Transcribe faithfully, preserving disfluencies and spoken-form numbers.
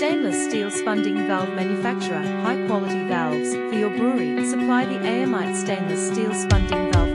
Stainless steel spunding valve manufacturer, high quality valves for your brewery. Supply the Aomite stainless steel spunding valve